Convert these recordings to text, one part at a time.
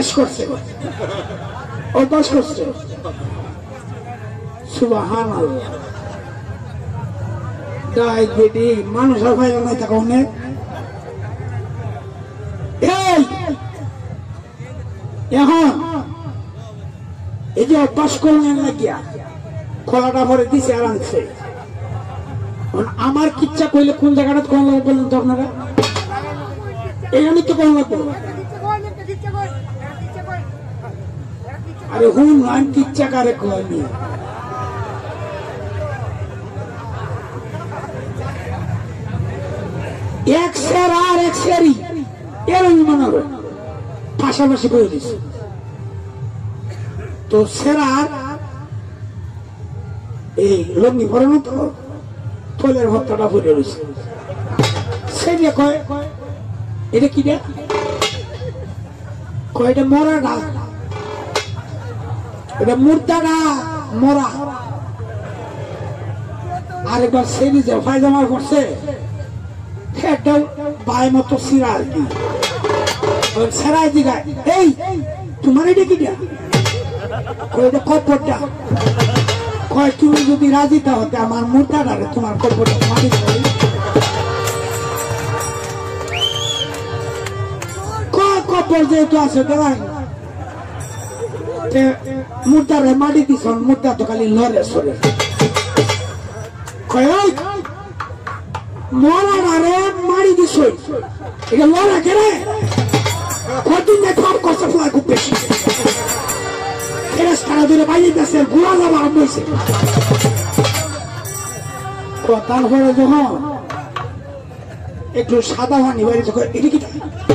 অভ্যাস করছে অভ্যাস করছে সুবহানাল্লাহ দাই বেটি মানুষ আর ভাই নাই তা কোনে এই এখন এই যে অভ্যাস করলেন না গিয়া খোলাটা ভরে দিছে আর আনছে আমার কিচ্ছা কইলে কোন জায়গাটা কোন লাগবে বলেন তো আপনারা এখানে তো কোন লাগবে আরে হুন আমি কিচ্ছা কারে কইনি এক সের আর এক সেরি এরকম মনে হবে পাশাপাশি বই দিছে তো সেরার এই লঙ্গি পরে না তো তোলের ভত্তাটা পরে রয়েছে সেটা কয় এটা কি রে কয়টা মরা না এটা মুর্দাটা মরা আরেকবার সেরি যে পায়জামা করছে একটা বাই মতো সিরা আর কি সেরাই দিঘা এই তোমার এটা কি এটা কপটা কয় তুমি যদি রাজি তা হতে আমার মুর্দাটা তোমার কপটা মাটি কপর যেহেতু আছে দেখাই মুর্দারে মাটি দিস মুর্দা তো খালি লড়ে সরে কয় মরারে মারি দিস এটা লড়া কেরে কদিন কাম করছে ফ্লাই খুব বেশি ফেরেশতারা ধরে বাইরে গেছে গুড়া যাওয়া আরম্ভ হয়েছে তারপরে যখন একটু সাদা পানি বাইরে যখন এটা কি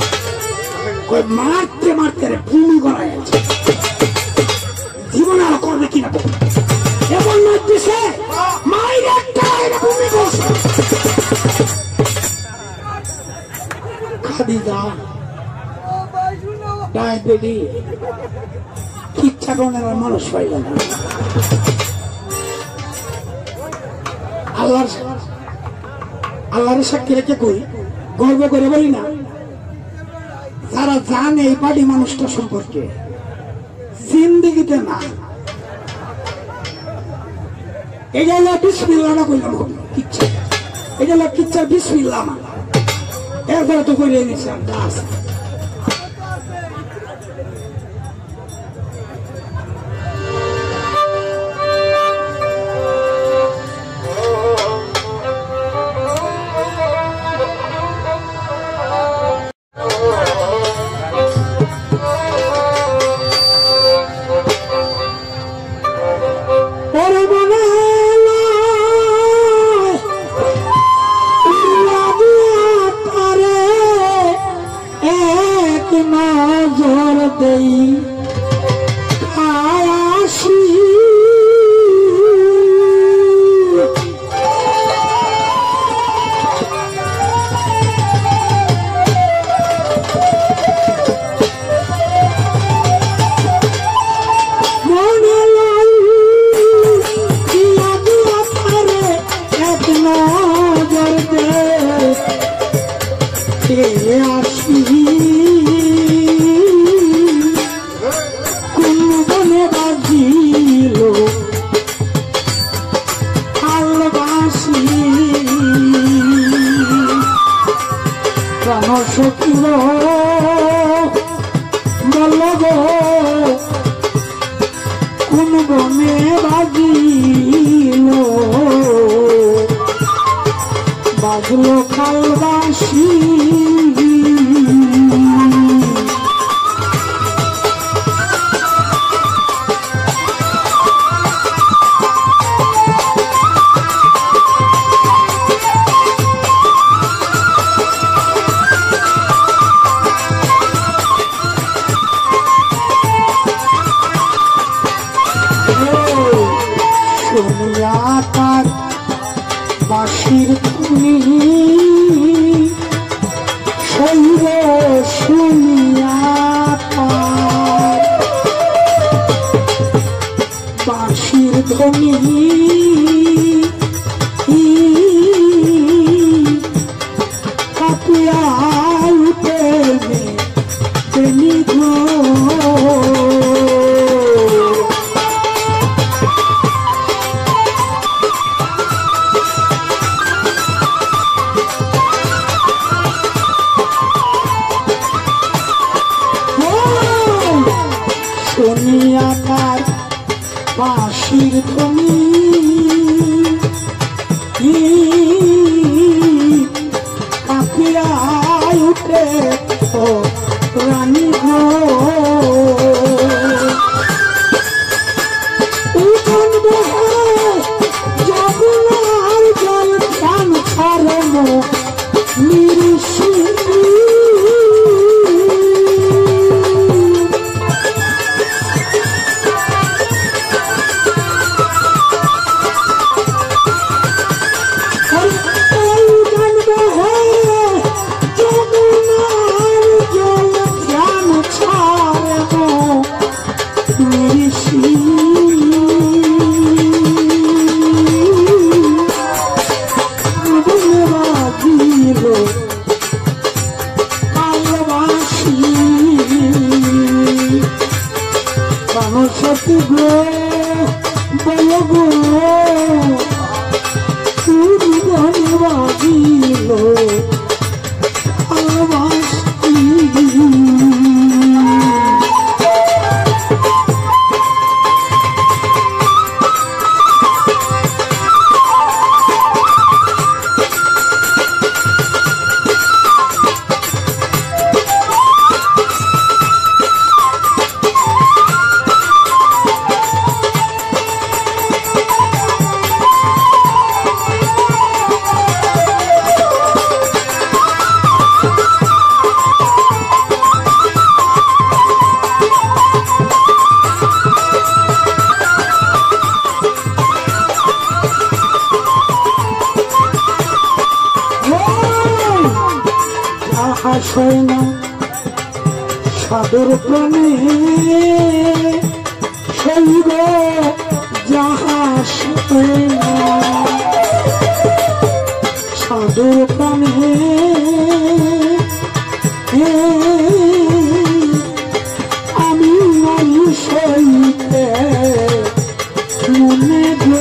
মারতে মারতে ভূমি করা গেছে জীবনে আর করবে কিনা এমন মারতেছে মাইরে একটা ভূমি করছে খাদিজা ডায়াবেটিস কিচ্ছা করলে মানুষ পাইল না আল্লাহর সাক্ষী রেখে কই গর্ব করে বলি না যারা জানে এই পার্টি মানুষটা সম্পর্কে জিন্দিগিতে না এটা হলো বিসমিল্লাহ না কইলাম কিচ্ছা এটা হলো কিচ্ছা বিসমিল্লাহ এরপরে তো করে নিয়েছে দাস Happy বাঁশির ধ্বনি কাঁপিয়া উঠে ও রানী গো যমুনার জল ধ্যান ছাড়ানো নিরিশি সতী গো বলো গো তুমি মনে বাজিল আসয় না সাধুর প্রাণে শৈব যাহা আসয় না সাধুর প্রাণে আমি নাই সইতে মনে গো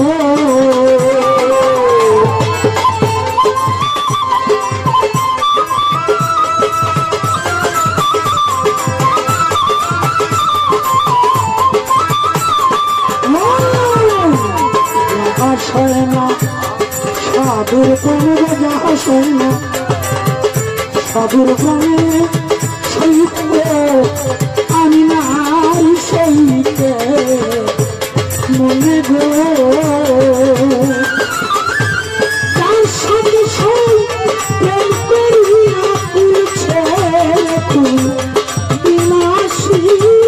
সাধুর প্রাণে যাহা সৈন্য সাধুর প্রাণে সইতে আমি নাই সইতে মনে গো তার সাথে সই প্রেম করিয়া পুছে বিনাশী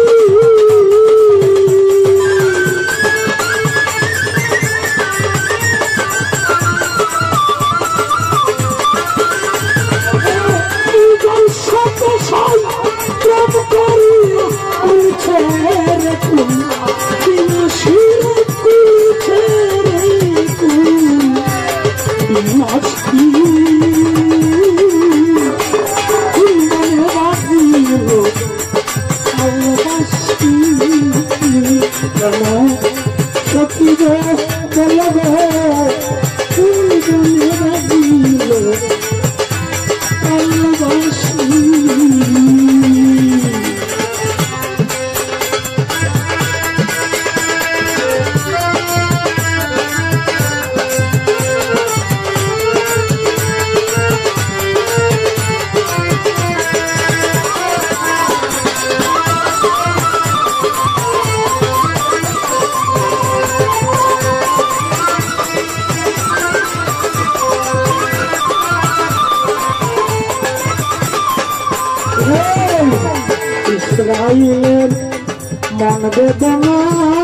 ইসরাইলের মন বেদনা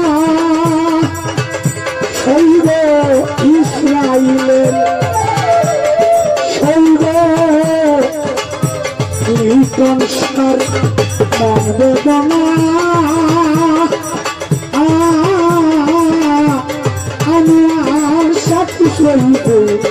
শৈব ইসরাইলের শৈব লিটনসার মন বেদনা আমি আর সাথী শৈব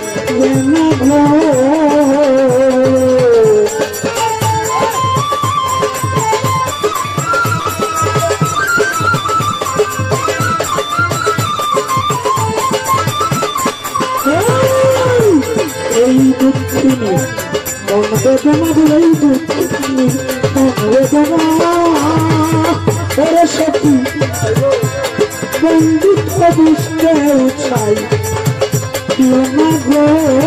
এই দুঃখিনী মন বেদনা এই দুঃখিনী মন বেদনা ওরে সখী বন্ধুত্ব বুঝতে চাই না গো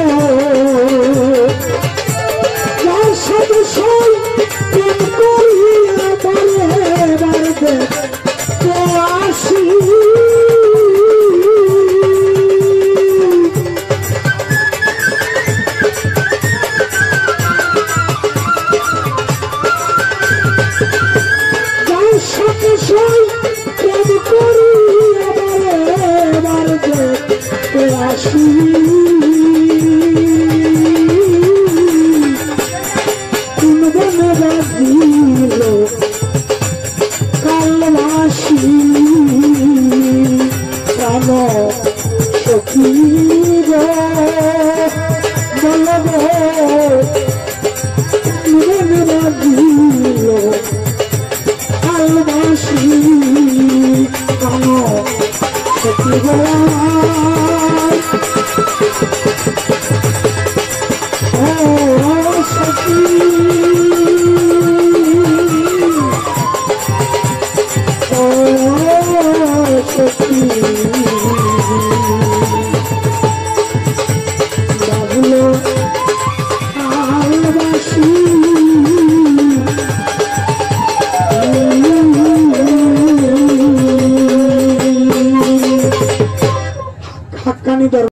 যার সাথে সই প্রেম করিয়া বারে বারে আসি সখী গো বলবো